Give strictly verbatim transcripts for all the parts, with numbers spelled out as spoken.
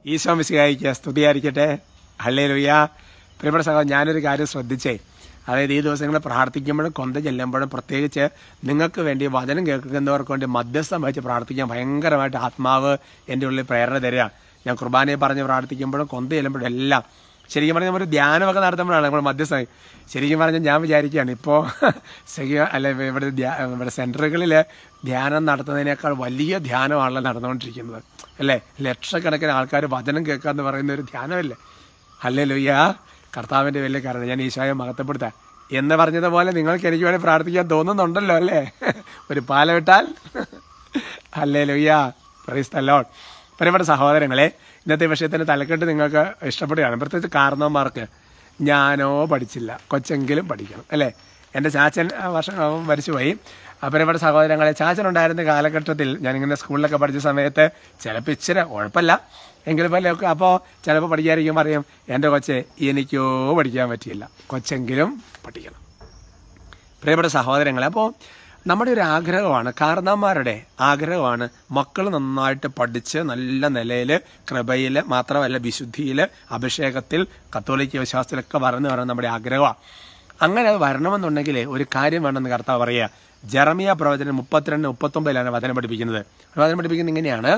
ഈശോ മിശിഹായിക്ക് സ്തുതിയായിരിക്കട്ടെ. ഹല്ലേലൂയ. പ്രിയപ്പെട്ട സഹോദരൻ, ഞാനൊരു കാര്യം ശ്രദ്ധിച്ചേ. അതായത് ഈ ദിവസങ്ങൾ പ്രാർത്ഥിക്കുമ്പോഴും കൊന്ത ചെല്ലുമ്പോഴും പ്രത്യേകിച്ച് നിങ്ങൾക്ക് വേണ്ടി വചനം കേൾക്കുന്നവർക്ക് വേണ്ടി മധ്യസ്ഥം വെച്ച് പ്രാർത്ഥിക്കാൻ ഭയങ്കരമായിട്ട് ആത്മാവ് എൻ്റെ ഉള്ളിൽ പ്രേരണ തരിക. ഞാൻ കുർബാനയെ പറഞ്ഞ് പ്രാർത്ഥിക്കുമ്പോഴും കൊന്ത ചെല്ലുമ്പോഴും എല്ലാം ശരിക്കും പറഞ്ഞാൽ നമ്മൾ ധ്യാനമൊക്കെ നടത്തുമ്പോഴാണ് നമ്മൾ മധ്യസ്ഥം. ശരിക്കും പറഞ്ഞാൽ ഞാൻ വിചാരിക്കുകയാണ് ഇപ്പോൾ അല്ല ഇവിടെ ഇവിടെ സെൻറ്ററുകളിൽ ധ്യാനം നടത്തുന്നതിനേക്കാൾ വലിയ ധ്യാനമാണല്ലോ നടന്നുകൊണ്ടിരിക്കുന്നത് അല്ലേ. ലക്ഷക്കണക്കിന് ആൾക്കാർ വചനം കേൾക്കുക എന്ന് പറയുന്ന ഒരു ധ്യാനമല്ലേ. ഹല്ലേലൂയ. കർത്താവിൻ്റെ വലിയ കാരണം ഞാൻ ഈശോയെ മഹത്വപ്പെടുത്താം എന്ന് പറഞ്ഞതുപോലെ നിങ്ങൾക്ക് എനിക്ക് വേണ്ടി പ്രാർത്ഥിക്കാൻ തോന്നുന്നുണ്ടല്ലോ അല്ലേ. ഒരു പാല വിട്ടാൽ ഹല്ലേലൂയ. Praise the Lord. പ്രിയപ്പെട്ട സഹോദരങ്ങളെ, ഇന്നത്തെ വിഷയത്തിന് തലക്കെട്ട് നിങ്ങൾക്ക് ഇഷ്ടപ്പെടുകയാണ്. പ്രത്യേകിച്ച് കാരണവന്മാർക്ക് ഞാനോ പഠിച്ചില്ല, കൊച്ചെങ്കിലും പഠിക്കണം അല്ലേ. എൻ്റെ ചാച്ചൻ വർഷം മരിച്ചുപോയി. പ്രിയപ്പെട്ട സഹോദരങ്ങളെ, ചാച്ചൻ ഉണ്ടായിരുന്ന കാലഘട്ടത്തിൽ ഞാനിങ്ങനെ സ്കൂളിലൊക്കെ പഠിച്ച സമയത്ത് ചിലപ്പോൾ ഇച്ചിരി കുഴപ്പമില്ല എങ്കിലും പോലെയൊക്കെ അപ്പോൾ ചിലപ്പോൾ പഠിക്കാതിരിക്കും പറയും, എൻ്റെ കൊച്ചെ എനിക്കോ പഠിക്കാൻ പറ്റിയില്ല, കൊച്ചെങ്കിലും പഠിക്കണം. പ്രിയപ്പെട്ട സഹോദരങ്ങളെ, അപ്പോൾ നമ്മുടെ ഒരു ആഗ്രഹമാണ്, കാരണവന്മാരുടെ ആഗ്രഹമാണ് മക്കൾ നന്നായിട്ട് പഠിച്ച് നല്ല നിലയിൽ കൃപയിൽ മാത്രമല്ല വിശുദ്ധിയിൽ അഭിഷേകത്തിൽ കത്തോലിക്ക വിശ്വാസത്തിലൊക്കെ വളർന്നു വരണം നമ്മുടെ ആഗ്രഹമാണ്. അങ്ങനെ അത് വരണമെന്നുണ്ടെങ്കിൽ ഒരു കാര്യം വേണമെന്ന് കർത്താവ് പറയുക. ജെറമിയ പ്രവചനം മുപ്പത്തിരണ്ട് മുപ്പത്തൊമ്പതിലാണ് വചനം പഠിപ്പിക്കുന്നത്. വചനം പഠിപ്പിക്കുന്നത് ഇങ്ങനെയാണ്: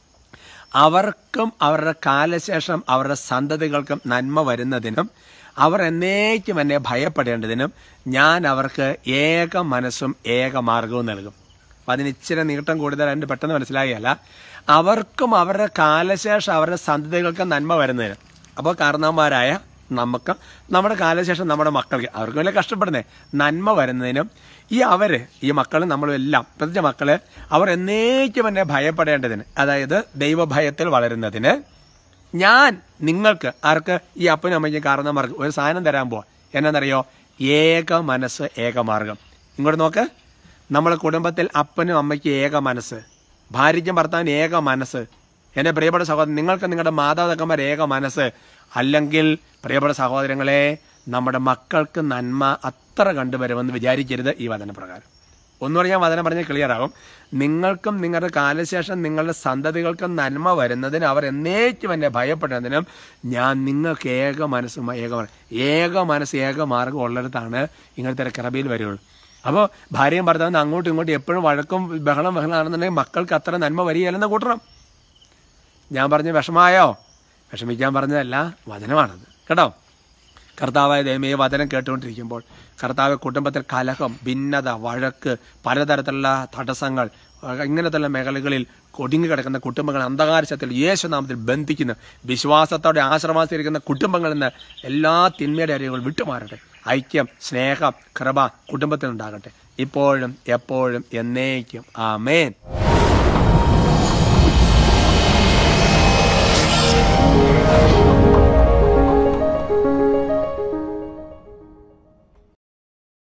അവർക്കും അവരുടെ കാലശേഷം അവരുടെ സന്തതികൾക്കും നന്മ വരുന്നതിനും അവർ എന്നേക്കും എന്നെ ഭയപ്പെടേണ്ടതിനും ഞാൻ അവർക്ക് ഏക മനസ്സും ഏക മാർഗവും നൽകും. അപ്പം അതിന് ഇച്ചിരി നീട്ടം കൂടുതലായിട്ട് പെട്ടെന്ന് മനസ്സിലാകുകയല്ല. അവർക്കും അവരുടെ കാലശേഷം അവരുടെ സന്തതികൾക്കും നന്മ വരുന്നതിന്. അപ്പോൾ കാരണവന്മാരായ നമുക്ക് നമ്മുടെ കാലശേഷം നമ്മുടെ മക്കൾക്ക് അവർക്ക് വലിയ കഷ്ടപ്പെടുന്നേ നന്മ വരുന്നതിനും ഈ അവർ ഈ മക്കൾ നമ്മളും എല്ലാം പ്രത്യേകിച്ച് മക്കള് അവർ എന്നേക്കും എന്നെ ഭയപ്പെടേണ്ടതിന്, അതായത് ദൈവഭയത്തിൽ വളരുന്നതിന് ഞാൻ നിങ്ങൾക്ക് ആർക്ക് ഈ അപ്പനും അമ്മയ്ക്കും കാരണവന്മാർക്ക് ഒരു സാധനം തരാൻ പോവാ. എന്നാന്നറിയോ? ഏക മനസ്സ് ഏക മാർഗം. ഇങ്ങോട്ട് നോക്ക്. നമ്മളെ കുടുംബത്തിൽ അപ്പനും അമ്മയ്ക്കും ഏക മനസ്സ്, ഭാര്യയ്ക്കും ഭർത്താവിന് ഏക മനസ്സ്. എൻ്റെ പ്രിയപ്പെട്ട സഹോദരൻ, നിങ്ങൾക്ക് നിങ്ങളുടെ മാതാപിതാക്കന്മാർ ഏക മനസ്സ് അല്ലെങ്കിൽ പ്രിയപ്പെട്ട സഹോദരങ്ങളെ, നമ്മുടെ മക്കൾക്ക് നന്മ അത്ര കണ്ടുവരുമെന്ന് വിചാരിക്കരുത്. ഈ വചനപ്രകാരം ഒന്ന് പറഞ്ഞാൽ വചനം പറഞ്ഞാൽ ക്ലിയർ ആകും. നിങ്ങൾക്കും നിങ്ങളുടെ കാലശേഷം നിങ്ങളുടെ സന്തതികൾക്കും നന്മ വരുന്നതിന് അവർ എന്നേക്കും എന്നെ ഭയപ്പെടുന്നതിനും ഞാൻ നിങ്ങൾക്ക് ഏക മനസ്സും ഏക ഏക മനസ്സ് ഏക മാർഗം ഉള്ളിടത്താണ് ഇങ്ങനത്തെ കൃപയിൽ വരുള്ളൂ. അപ്പോൾ ഭാര്യയും ഭർത്താവും അങ്ങോട്ടും ഇങ്ങോട്ടും എപ്പോഴും വഴക്കും ബഹളം ബഹളമാണെന്നുണ്ടെങ്കിൽ മക്കൾക്ക് അത്ര നന്മ വരികയല്ലെന്ന് കൂട്ടണം. ഞാൻ പറഞ്ഞ വിഷമായോ? വിഷമിക്കാൻ പറഞ്ഞതല്ല, വചനമാണത് കേട്ടോ. കർത്താവായ ദൈവമേ, വചനം കേട്ടുകൊണ്ടിരിക്കുമ്പോൾ കർത്താവ് കുടുംബത്തിൽ കലഹം, ഭിന്നത, വഴക്ക്, പലതരത്തിലുള്ള തടസ്സങ്ങൾ, ഇങ്ങനത്തുള്ള മേഖലകളിൽ ഒടുങ്ങി കിടക്കുന്ന കുടുംബങ്ങൾ അന്ധകാരശത്തിൽ യേശുനാമത്തിൽ ബന്ധിക്കുന്ന വിശ്വാസത്തോടെ ആശ്രമാസിരിക്കുന്ന കുടുംബങ്ങളിൽ നിന്ന് എല്ലാ തിന്മയുടെ അരികൾ വിട്ടുമാറട്ടെ. ഐക്യം, സ്നേഹം, കൃപ കുടുംബത്തിനുണ്ടാകട്ടെ ഇപ്പോഴും എപ്പോഴും എന്നേക്കും. ആമേൻ.